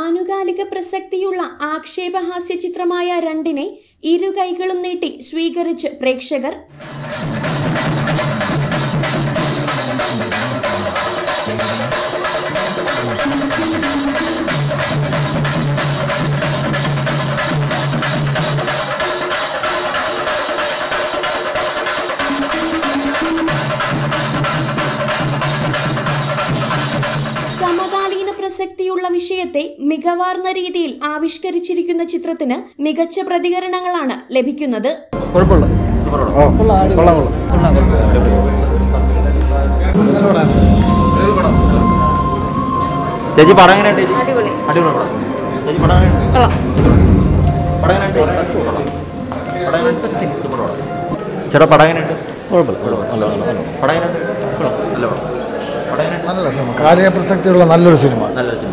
ആനുകാലിക പ്രസക്തിയുള്ള ആക്ഷേപഹാസ്യ ചിത്രമായ രണ്ടിനെ ഇരു കൈകളും നീട്ടി സ്വീകരിച്ച് പ്രേക്ഷകർ. സമകാലീന പ്രസക്തിയുള്ള വിഷയത്തെ മികവാർന്ന രീതിയിൽ ആവിഷ്കരിച്ചിരിക്കുന്ന ചിത്രത്തിന് മികച്ച പ്രതികരണങ്ങളാണ് ലഭിക്കുന്നത്. നല്ല സിനിമ, കാലിക പ്രസക്തിയുള്ള നല്ലൊരു സിനിമ.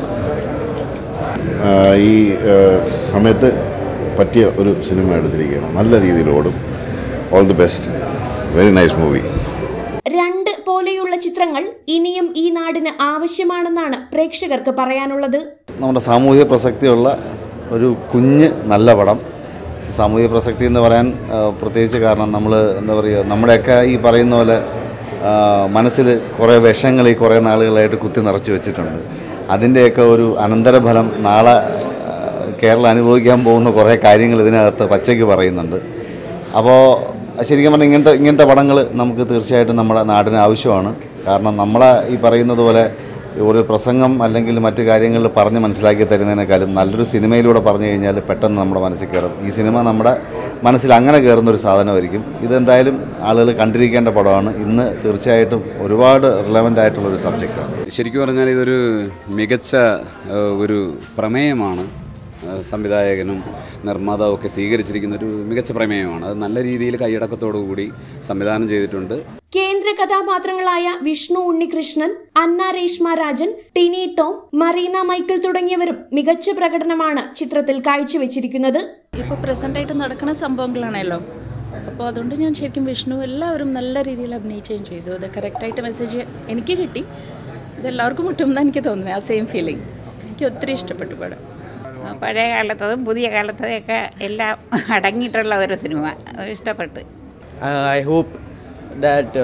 ഈ സമയത്ത് പറ്റിയ ഒരു സിനിമ എടുത്തിരിക്കുകയാണ്. നല്ല രീതിയിൽ ഓടും. All the best. Very nice movie. രണ്ട് പോലെയുള്ള ചിത്രങ്ങൾ ഇനിയും ഈ നാടിന് ആവശ്യമാണെന്നാണ് പ്രേക്ഷകർക്ക് പറയാനുള്ളത്. നമ്മുടെ സാമൂഹിക പ്രസക്തിയുള്ള ഒരു കുഞ്ഞ് നല്ല പടം. സാമൂഹിക പ്രസക്തി എന്ന് പറയാൻ പ്രത്യേകിച്ച് കാരണം നമ്മൾ എന്താ പറയുക, നമ്മുടെയൊക്കെ ഈ പറയുന്ന പോലെ മനസ്സിൽ കുറേ വിഷങ്ങൾ ഈ കുറേ നാളുകളായിട്ട് കുത്തി നിറച്ച് വെച്ചിട്ടുണ്ട്. അതിൻ്റെയൊക്കെ ഒരു അനന്തരഫലം നാളെ കേരളം അനുഭവിക്കാൻ പോകുന്ന കുറേ കാര്യങ്ങൾ ഇതിനകത്ത് പച്ചയ്ക്ക് പറയുന്നുണ്ട്. അപ്പോൾ ശരിക്കും പറഞ്ഞാൽ ഇങ്ങനത്തെ പടങ്ങൾ നമുക്ക് തീർച്ചയായിട്ടും നമ്മുടെ നാടിന് ആവശ്യമാണ്. കാരണം നമ്മളെ ഈ പറയുന്നത് പോലെ ഒരു പ്രസംഗം അല്ലെങ്കിൽ മറ്റു കാര്യങ്ങളിൽ പറഞ്ഞ് മനസ്സിലാക്കി തരുന്നതിനേക്കാളും നല്ലൊരു സിനിമയിലൂടെ പറഞ്ഞു കഴിഞ്ഞാൽ പെട്ടെന്ന് നമ്മുടെ മനസ്സിൽ കയറും. ഈ സിനിമ നമ്മുടെ മനസ്സിൽ അങ്ങനെ കയറുന്നൊരു സാധനമായിരിക്കും. ഇതെന്തായാലും ആളുകൾ കണ്ടിരിക്കേണ്ട പടമാണ്. ഇന്ന് തീർച്ചയായിട്ടും ഒരുപാട് റിലവൻ്റ് ആയിട്ടുള്ളൊരു സബ്ജക്റ്റാണ്. ശരിക്കും പറഞ്ഞാൽ ഇതൊരു മികച്ച ഒരു പ്രമേയമാണ്. സംവിധായകനും നിർമ്മാതാവും ഒക്കെ സ്വീകരിച്ചിരിക്കുന്ന ഒരു മികച്ച പ്രമേയമാണ്. അത് നല്ല രീതിയിൽ കൈയടക്കത്തോടു കൂടി സംവിധാനം ചെയ്തിട്ടുണ്ട്. കേന്ദ്ര കഥാപാത്രങ്ങളായ വിഷ്ണു ഉണ്ണികൃഷ്ണൻ, അന്ന രേഷ്മ രാജൻ, ടിനി ടോം, മറീന മൈക്കിൾ തുടങ്ങിയവരും മികച്ച പ്രകടനമാണ് ചിത്രത്തിൽ കാഴ്ചവെച്ചിരിക്കുന്നത്. ഇപ്പോൾ പ്രസന്റ് ആയിട്ട് നടക്കുന്ന സംഭവങ്ങളാണല്ലോ, അപ്പോൾ അതുകൊണ്ട് ഞാൻ ശരിക്കും വിഷ്ണു എല്ലാവരും നല്ല രീതിയിൽ അഭിനയിക്കുകയും ചെയ്തു. അത് കറക്റ്റായിട്ട് മെസ്സേജ് എനിക്ക് കിട്ടി. ഇതെല്ലാവർക്കും കിട്ടുമെന്ന് എനിക്ക് തോന്നുന്നത്. ആ സെയിം ഫീലിംഗ് എനിക്ക് ഒത്തിരി ഇഷ്ടപ്പെട്ടു പടം. പഴയ കാലത്തതും പുതിയ കാലത്തതൊക്കെ എല്ലാം അടങ്ങിയിട്ടുള്ള ഒരു സിനിമ, അത് ഇഷ്ടപ്പെട്ട്. ഐ ഹോപ്പ് ദാറ്റ്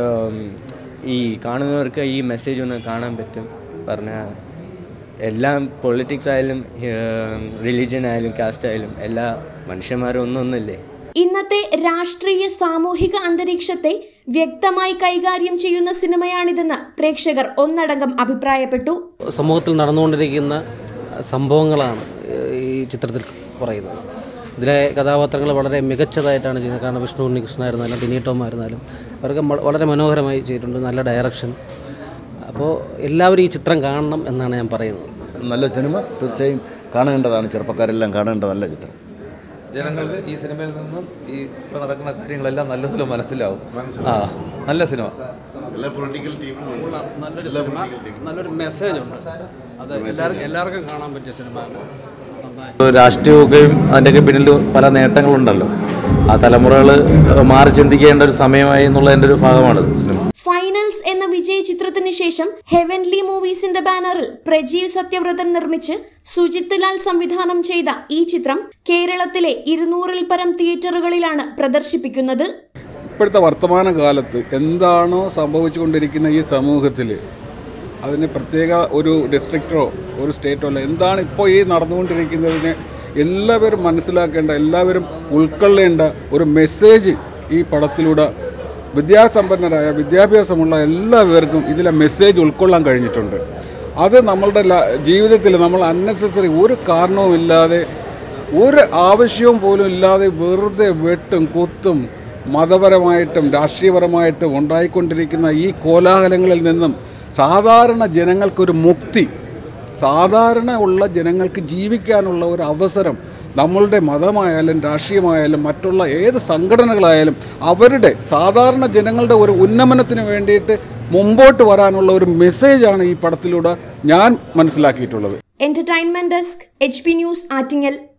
ഈ കാണുന്നവർക്ക് ഈ മെസ്സേജ് ഒന്ന് കാണാൻ പറ്റും. പറഞ്ഞാൽ എല്ലാം പൊളിറ്റിക്സ് ആയാലും റിലീജിയൻ ആയാലും കാസ്റ്റ് ആയാലും എല്ലാ മനുഷ്യന്മാരും ഒന്നൊന്നല്ലേ. ഇന്നത്തെ രാഷ്ട്രീയ സാമൂഹിക അന്തരീക്ഷത്തെ വ്യക്തമായി കൈകാര്യം ചെയ്യുന്ന സിനിമയാണിതെന്ന് പ്രേക്ഷകർ ഒന്നടങ്കം അഭിപ്രായപ്പെട്ടു. സമൂഹത്തിൽ നടന്നുകൊണ്ടിരിക്കുന്ന സംഭവങ്ങളാണ് ഈ ചിത്രത്തിൽ പറയുന്നത്. ഇതിലെ കഥാപാത്രങ്ങൾ വളരെ മികച്ചതായിട്ടാണ് ചെയ്യുന്നത്. കാരണം വിഷ്ണു ഉണ്ണികൃഷ്ണനായിരുന്നാലും ടിനി ടോം ആയിരുന്നാലും അവർക്ക് വളരെ മനോഹരമായി ചെയ്തിട്ടുണ്ട്. നല്ല ഡയറക്ഷൻ. അപ്പോൾ എല്ലാവരും ഈ ചിത്രം കാണണം എന്നാണ് ഞാൻ പറയുന്നത്. നല്ല സിനിമ തീർച്ചയായും കാണേണ്ടതാണ്. ചെറുപ്പക്കാരെല്ലാം കാണേണ്ട നല്ല ചിത്രം. ജനങ്ങൾക്ക് ഈ സിനിമയിൽ നിന്നും ഈ ഇപ്പോൾ നടക്കുന്ന കാര്യങ്ങളെല്ലാം നല്ലതുപോലെ മനസ്സിലാവും. നല്ല സിനിമ, നല്ലൊരു മെസ്സേജ് ഉണ്ട്. അത് എല്ലാവർക്കും കാണാൻ പറ്റിയ സിനിമ. രാഷ്ട്രീയമൊക്കെയും അതിൻ്റെയൊക്കെ പിന്നിൽ പല നേട്ടങ്ങളുണ്ടല്ലോ. ആ തലമുറകൾ മാറി ചിന്തിക്കേണ്ട ഒരു സമയമായി എന്നുള്ളതിൻ്റെ ഒരു ഭാഗമാണ് സിനിമ. ഫൈനൽസ് എന്ന വിജയ ചിത്രത്തിന് ശേഷം ഹെവൻലി മൂവീസിന്റെ ബാനറിൽ പ്രജീവ് സത്യവ്രതൻ നിർമ്മിച്ച് സുജിത് ലാൽ സംവിധാനം ചെയ്ത ഈ ചിത്രം കേരളത്തിലെ 200-ൽ പരം തിയേറ്ററുകളിലാണ് പ്രദർശിപ്പിക്കുന്നത്. ഇപ്പോഴത്തെ വർത്തമാന കാലത്ത് എന്താണോ സംഭവിച്ചുകൊണ്ടിരിക്കുന്ന ഈ സമൂഹത്തിൽ അതിന് പ്രത്യേക ഒരു ഡിസ്ട്രിക്റ്റോ ഒരു സ്റ്റേറ്റോ അല്ല, എന്താണ് ഇപ്പോൾ ഈ നടന്നുകൊണ്ടിരിക്കുന്നതിനെ എല്ലാവരും മനസ്സിലാക്കേണ്ട, എല്ലാവരും ഉൾക്കൊള്ളേണ്ട ഒരു മെസ്സേജ് ഈ പടത്തിലൂടെ വിദ്യാസമ്പന്നരായ വിദ്യാഭ്യാസമുള്ള എല്ലാവർക്കും ഇതിലെ മെസ്സേജ് ഉൾക്കൊള്ളാൻ കഴിഞ്ഞിട്ടുണ്ട്. അത് നമ്മളുടെ ജീവിതത്തിൽ നമ്മൾ അൺനെസസറി ഒരു കാരണവുമില്ലാതെ ഒരു ആവശ്യവും പോലും ഇല്ലാതെ വെറുതെ വെട്ടും കുത്തും മതപരമായിട്ടും രാഷ്ട്രീയപരമായിട്ടും ഉണ്ടായിക്കൊണ്ടിരിക്കുന്ന ഈ കോലാഹലങ്ങളിൽ നിന്നും സാധാരണ ജനങ്ങൾക്കൊരു മുക്തി, സാധാരണ ഉള്ള ജനങ്ങൾക്ക് ജീവിക്കാനുള്ള ഒരു അവസരം നമ്മളുടെ മതമായാലും രാഷ്ട്രീയമായാലും മറ്റുള്ള ഏത് സംഘടനകളായാലും അവരുടെ സാധാരണ ജനങ്ങളുടെ ഒരു ഉന്നമനത്തിന് വേണ്ടിയിട്ട് മുമ്പോട്ട് വരാനുള്ള ഒരു മെസ്സേജാണ് ഈ പടത്തിലൂടെ ഞാൻ മനസ്സിലാക്കിയിട്ടുള്ളത്. Entertainment desk, HP news, Attingal.